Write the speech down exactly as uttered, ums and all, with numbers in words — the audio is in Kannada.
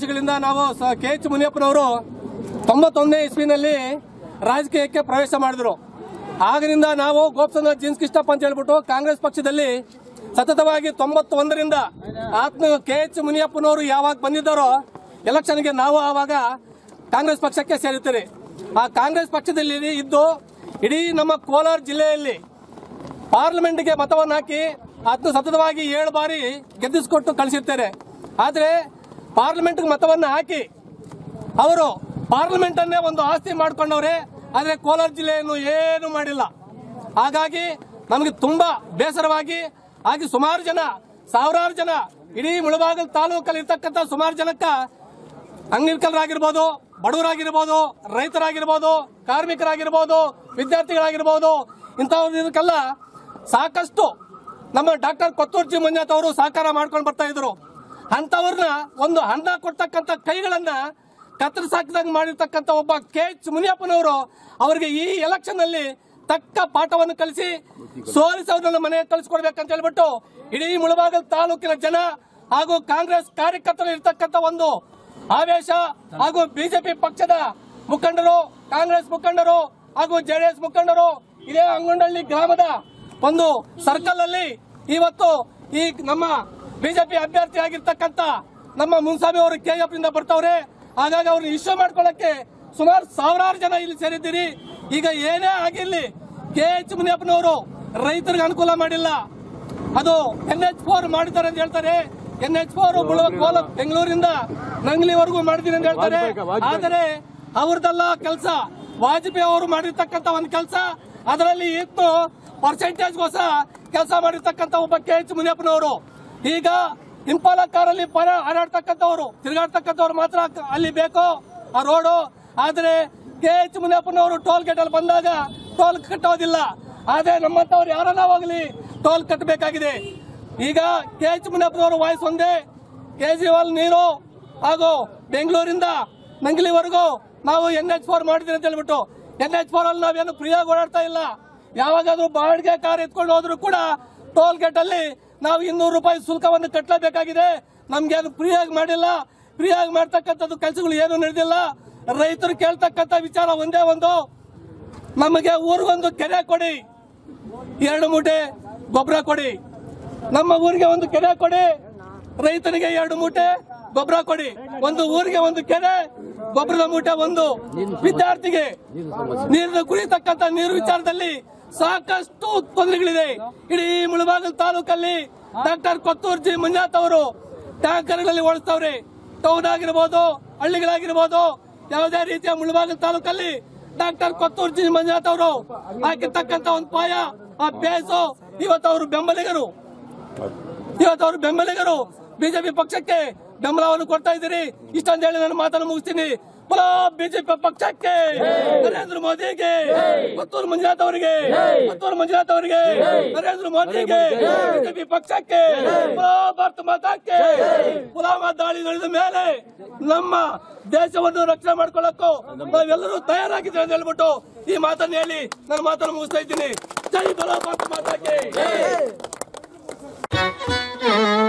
ವರ್ಷಗಳಿಂದ ನಾವು ಕೆ ಎಚ್ ಮುನಿಯಪ್ಪನವರು ತೊಂಬತ್ತೊಂದನೇ ಇಸ್ವಿನಲ್ಲಿ ರಾಜಕೀಯಕ್ಕೆ ಪ್ರವೇಶ ಮಾಡಿದ್ರು. ಆಗಿನಿಂದ ನಾವು ಗೋಪ್ಸಂದ್ರ ಜೀನ್ಸ್ ಕಿಷ್ಟಪ್ಪ ಅಂತ ಹೇಳ್ಬಿಟ್ಟು ಕಾಂಗ್ರೆಸ್ ಪಕ್ಷದಲ್ಲಿ ಸತತವಾಗಿ ತೊಂಬತ್ತೊಂದರಿಂದ ಆತ್ಮ ಕೆ ಎಚ್ ಮುನಿಯಪ್ಪನವರು ಯಾವಾಗ ಬಂದಿದ್ದಾರೋ ಎಲೆಕ್ಷನ್ಗೆ ನಾವು ಆವಾಗ ಕಾಂಗ್ರೆಸ್ ಪಕ್ಷಕ್ಕೆ ಸೇರುತ್ತೇವೆ. ಆ ಕಾಂಗ್ರೆಸ್ ಪಕ್ಷದಲ್ಲಿ ಇದ್ದು ಇಡೀ ನಮ್ಮ ಕೋಲಾರ ಜಿಲ್ಲೆಯಲ್ಲಿ ಪಾರ್ಲಿಮೆಂಟ್ಗೆ ಮತವನ್ನು ಹಾಕಿ ಅದನ್ನು ಸತತವಾಗಿ ಏಳು ಬಾರಿ ಗೆದ್ದಿಸಿಕೊಟ್ಟು ಕಳಿಸಿರ್ತೇನೆ. ಆದರೆ ಪಾರ್ಲಿಮೆಂಟ್ಗೆ ಮತವನ್ನು ಹಾಕಿ ಅವರು ಪಾರ್ಲಿಮೆಂಟ್ ಅನ್ನೇ ಒಂದು ಆಸ್ತಿ ಮಾಡಿಕೊಂಡವ್ರೆ. ಆದರೆ ಕೋಲಾರ ಜಿಲ್ಲೆಯನ್ನು ಏನು ಮಾಡಿಲ್ಲ. ಹಾಗಾಗಿ ನಮಗೆ ತುಂಬಾ ಬೇಸರವಾಗಿ ಹಾಗೆ ಸುಮಾರು ಜನ ಸಾವಿರಾರು ಜನ ಇಡೀ ಮುಳಬಾಗಿಲು ತಾಲೂಕಲ್ಲಿ ಇರ್ತಕ್ಕಂಥ ಸುಮಾರು ಜನಕ್ಕ ಅಂಗವಿಕಲರಾಗಿರ್ಬೋದು, ಬಡವರಾಗಿರ್ಬೋದು, ರೈತರಾಗಿರ್ಬೋದು, ಕಾರ್ಮಿಕರಾಗಿರ್ಬೋದು, ವಿದ್ಯಾರ್ಥಿಗಳಾಗಿರ್ಬೋದು, ಇಂಥವ್ರಿಗೆಲ್ಲ ಸಾಕಷ್ಟು ನಮ್ಮ ಡಾಕ್ಟರ್ ಕೊತ್ತೂರ್ಜಿ ಮಂಜುನಾಥ್ ಅವರು ಸಹಕಾರ ಮಾಡ್ಕೊಂಡು ಬರ್ತಾ ಇದ್ರು. ಅಂತವ್ರನ್ನ ಒಂದು ಹಣ ಕೊಡ್ತಕ್ಕಂಥ ಕೈಗಳನ್ನ ಕತ್ತರಿಸಾಕಿದಂಗೆ ಮಾಡಿರ್ತಕ್ಕಂಥ ಒಬ್ಬ ಕೆ ಎಚ್ ಮುನಿಯಪ್ಪನವರು ಅವರಿಗೆ ಈ ಎಲೆಕ್ಷನ್ ಅಲ್ಲಿ ತಕ್ಕ ಪಾಠವನ್ನು ಕಲಿಸಿ ಸೋಲಿಸಿ ಅವ್ರನ್ನ ಮನೆಗೆ ಕಳಿಸ್ಕೊಡ್ಬೇಕಂತ ಹೇಳ್ಬಿಟ್ಟು ಇಡೀ ಮುಳಬಾಗಿಲು ತಾಲೂಕಿನ ಜನ ಹಾಗೂ ಕಾಂಗ್ರೆಸ್ ಕಾರ್ಯಕರ್ತರು ಇರ್ತಕ್ಕಂಥ ಒಂದು ಆವೇಶ ಹಾಗೂ ಬಿಜೆಪಿ ಪಕ್ಷದ ಮುಖಂಡರು, ಕಾಂಗ್ರೆಸ್ ಮುಖಂಡರು ಹಾಗೂ ಜೆಡಿಎಸ್ ಮುಖಂಡರು ಇದೇ ಅಂಗೊಂಡಳ್ಳಿ ಗ್ರಾಮದ ಒಂದು ಸರ್ಕಲ್ ಅಲ್ಲಿ ಇವತ್ತು ಈ ನಮ್ಮ ಬಿಜೆಪಿ ಅಭ್ಯರ್ಥಿ ಆಗಿರ್ತಕ್ಕಂಥ ನಮ್ಮ ಮುನ್ಸಾಬಿ ಅವರು ಕೆಎಫ್ ನಿಂದ ಬರ್ತವ್ರೆ. ಹಾಗಾಗಿ ಅವ್ರನ್ನ ಇಶ್ಯೂ ಮಾಡ್ಕೊಳ್ಳಕ್ಕೆ ಸುಮಾರು ಸಾವಿರಾರು ಜನ ಇಲ್ಲಿ ಸೇರಿದ್ದೀರಿ. ಈಗ ಏನೇ ಆಗಿರ್ಲಿ ಕೆ ಎಚ್ ಮುನಿಯಪ್ಪನವರು ರೈತರಿಗೆ ಅನುಕೂಲ ಮಾಡಿಲ್ಲ. ಅದು ಎನ್ ಎಚ್ ಫೋರ್ ಮಾಡಿದ್ದಾರೆ ಅಂತ ಹೇಳ್ತಾರೆ. ಎನ್ ಎಚ್ ಫೋರ್ ಬೆಂಗಳೂರಿಂದ ನಂಗ್ಲಿವರೆಗೂ ಮಾಡಿದೀನಿ ಅಂತ ಹೇಳ್ತಾರೆ. ಆದರೆ ಅವ್ರದೆಲ್ಲ ಕೆಲಸ ವಾಜಪೇಯಿ ಅವರು ಮಾಡಿರ್ತಕ್ಕಂಥ ಒಂದು ಕೆಲಸ, ಅದರಲ್ಲಿ ಇತ್ತು ಪರ್ಸೆಂಟೇಜ್ಗೋಸ್ಕರ ಕೆಲಸ ಮಾಡಿರ್ತಕ್ಕಂಥ ಒಬ್ಬ ಕೆ ಎಚ್ ಮುನಿಯಪ್ಪನವರು ಈಗ ಇಂಪಾಲ ಕಾರಲ್ಲಿ ಪರ ಹಾರಾಡ್ತಕ್ಕಂಥವ್ರು ತಿರುಗಾಡ್ತಕ್ಕಂಥವ್ರು ಮಾತ್ರ ಅಲ್ಲಿ ಬೇಕು ಆ ರೋಡು. ಆದರೆ ಕೆ ಎಚ್ ಮುನಿಯಪ್ಪನವರು ಟೋಲ್ ಗೇಟ್ ಅಲ್ಲಿ ಬಂದಾಗ ಟೋಲ್ ಕಟ್ಟೋದಿಲ್ಲ. ಆದ್ರೆ ನಮ್ಮಂತವ್ರು ಯಾರನ್ನ ಹೋಗ್ಲಿ ಟೋಲ್ ಕಟ್ಟಬೇಕಾಗಿದೆ. ಈಗ ಕೆ ಎಚ್ ಮುನಿಯಪ್ಪನವರು ವಾಯ್ಸ್ ಒಂದೇ, ಕೇಜ್ರಿವಾಲ್ ನೀರು ಹಾಗೂ ಬೆಂಗಳೂರಿಂದ ನಂಗ್ಲಿವರೆಗೂ ನಾವು ಎನ್ ಎಚ್ ಫೋರ್ ಮಾಡಿದ್ರಿ ಅಂತ ಹೇಳ್ಬಿಟ್ಟು ಎನ್ ಎಚ್ ಫೋರ್ ಅಲ್ಲಿ ನಾವೇನು ಫ್ರೀಯಾಗಿ ಓಡಾಡ್ತಾ ಇಲ್ಲ. ಯಾವಾಗಾದ್ರೂ ಬಾಡಿಗೆ ಕಾರ್ ಎತ್ಕೊಂಡು ಹೋದ್ರು ಕೂಡ ಟೋಲ್ ಗೇಟ್ ಅಲ್ಲಿ ನಾವು ಇನ್ನೂರು ರೂಪಾಯಿ ಶುಲ್ಕವನ್ನು ಕಟ್ಟಲೇಬೇಕಾಗಿದೆ. ನಮ್ಗೆ ಅದು ಫ್ರೀಯಾಗಿ ಮಾಡಿಲ್ಲ. ಫ್ರೀಯಾಗಿ ಮಾಡ್ತಕ್ಕಂಥದ್ದು ಕೆಲಸಗಳು ಏನು ನಡೆದಿಲ್ಲ. ರೈತರು ಕೇಳ್ತಕ್ಕಂಥ ವಿಚಾರ ಒಂದೇ ಒಂದು, ನಮಗೆ ಊರಿಗೊಂದು ಕೆರೆ ಕೊಡಿ, ಎರಡು ಮೂಟೆ ಗೊಬ್ಬರ ಕೊಡಿ. ನಮ್ಮ ಊರಿಗೆ ಒಂದು ಕೆರೆ ಕೊಡಿ, ರೈತನಿಗೆ ಎರಡು ಮೂಟೆ ಗೊಬ್ಬರ ಕೊಡಿ. ಒಂದು ಊರಿಗೆ ಒಂದು ಕೆರೆ, ಗೊಬ್ಬರದ ಮೂಟೆ ಒಂದು. ವಿದ್ಯಾರ್ಥಿಗೆ ನೀರು ಕುಡಿಯತಕ್ಕಂಥ ನೀರು ವಿಚಾರದಲ್ಲಿ ಸಾಕಷ್ಟು ತೊಂದರೆಗಳಿದೆ. ಇಡೀ ಮುಳಬಾಗಿಲು ತಾಲೂಕಲ್ಲಿ ಡಾಕ್ಟರ್ ಕೊತ್ತೂರ್ಜಿ ಮಂಜುನಾಥ್ ಅವರು ಟ್ಯಾಂಕರ್ಗಳಲ್ಲಿ ಓಡಿಸ್ತವ್ರೆ. ಟೌನ್ ಆಗಿರ್ಬೋದು, ಹಳ್ಳಿಗಳಾಗಿರ್ಬೋದು, ಯಾವುದೇ ರೀತಿಯ ಮುಳಬಾಗಿಲು ತಾಲೂಕಲ್ಲಿ ಡಾಕ್ಟರ್ ಕೊತ್ತೂರ್ಜಿ ಮಂಜುನಾಥ್ ಅವರು ಹಾಕಿರ್ತಕ್ಕಂಥ ಒಂದು ಪಾಯ ಆ ಬೇಸು ಇವತ್ತು ಅವರು ಬೆಂಬಲಿಗರು ಇವತ್ತು ಅವರು ಬೆಂಬಲಿಗರು ಬಿಜೆಪಿ ಪಕ್ಷಕ್ಕೆ ಬೆಂಬಲವನ್ನು ಕೊಡ್ತಾ ಇದ್ದೀರಿ. ಇಷ್ಟೊಂದು ಹೇಳಿ ನಾನು ಮಾತನ್ನು ಮುಗಿಸ್ತೀನಿ. ಬಲೋ ಬಿಜೆಪಿ ಪಕ್ಷಕ್ಕೆ, ನರೇಂದ್ರ ಮೋದಿಗೆ, ಕೊತ್ತೂರು ಮಂಜುನಾಥ್ ಅವರಿಗೆ, ಕೊತ್ತೂರು ಮಂಜುನಾಥ್ ಅವರಿಗೆ, ನರೇಂದ್ರ ಮೋದಿಗೆ, ಬಿಜೆಪಿ ಪಕ್ಷಕ್ಕೆ, ಬಲೋ ಭಾರತ ಮಾತಾಕ್ಕೆ. ಪುಲ್ವಾಮಾ ದಾಳಿ ನಡೆದ ಮೇಲೆ ನಮ್ಮ ದೇಶವನ್ನು ರಕ್ಷಣೆ ಮಾಡ್ಕೊಳ್ಳಕ್ಕೂ ನಾವೆಲ್ಲರೂ ತಯಾರಾಗಿದ್ದೇವೆ ಅಂತ ಹೇಳ್ಬಿಟ್ಟು ಈ ಮಾತನ್ನು ಹೇಳಿ ನನ್ನ ಮಾತನ್ನು ಮುಗಿಸ್ತಾ ಇದ್ದೀನಿ. ಜೈ ಬಲೋ ಭಾರತ ಮಾತಾಕ್ಕೆ.